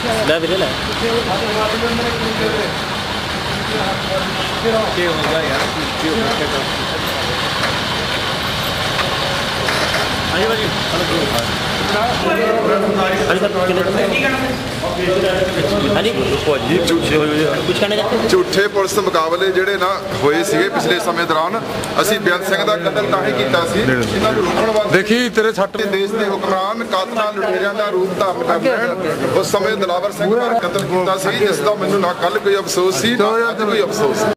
ਲੈ ਵੀਰੇ ਲੈ ਕੀ ਹੋ ਗਿਆ ਯਾਰ ਕੀ ਹੋ ਗਿਆ ਆਈ ਬਾਜੀ झूठे पुलिस मुकाबले ਜਿਹੜੇ ਨਾ ਹੋਏ ਸੀਗੇ ਪਿਛਲੇ ਸਮੇਂ ਦੌਰਾਨ ਅਸੀਂ ਬੇਅੰਤ ਸਿੰਘ ਦਾ ਕਤਲ ਤਾਂ ਹੀ ਕੀਤਾ ਸੀ ਇਹਨਾਂ ਨੂੰ ਰੋਕਣ ਵਾਸਤੇ। ਦੇਖੀ ਤੇਰੇ ਸੱਟ ਦੇਸ਼ ਦੇ ਹੁਕਮਰਾਨ ਕਾਤਲਾਂ ਲੁਟੇਰਿਆਂ ਦਾ ਰੂਪ ਧਾਰਨ ਕਰ ਲੈਣ ਉਸ ਸਮੇਂ ਦਿਲਾਵਰ ਸਿੰਘ ਦਾ ਕਤਲ ਕੀਤਾ ਸੀ ਜਿਸ ਦਾ ਮੈਨੂੰ ਨਾ ਕੱਲ ਕੋਈ ਅਫਸੋਸ ਸੀ ਨਾ ਅੱਜ ਕੋਈ ਅਫਸੋਸ।